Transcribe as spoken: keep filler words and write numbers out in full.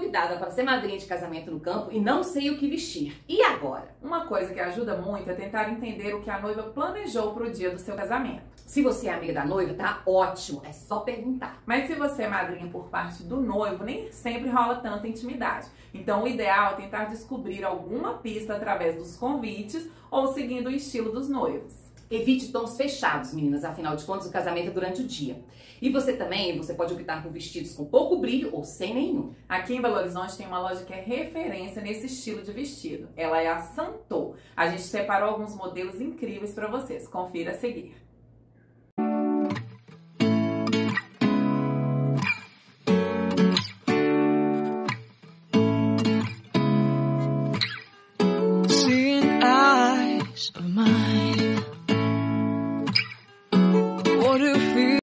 convidada para ser madrinha de casamento no campo e não sei o que vestir. E agora? Uma coisa que ajuda muito é tentar entender o que a noiva planejou para o dia do seu casamento. Se você é amiga da noiva, tá ótimo, é só perguntar. Mas se você é madrinha por parte do noivo, nem sempre rola tanta intimidade. Então o ideal é tentar descobrir alguma pista através dos convites ou seguindo o estilo dos noivos. Evite tons fechados, meninas, afinal de contas o casamento é durante o dia. E você também, você pode optar por vestidos com pouco brilho ou sem nenhum. Aqui em Belo Horizonte tem uma loja que é referência nesse estilo de vestido. Ela é a Santo. A gente separou alguns modelos incríveis para vocês. Confira a seguir.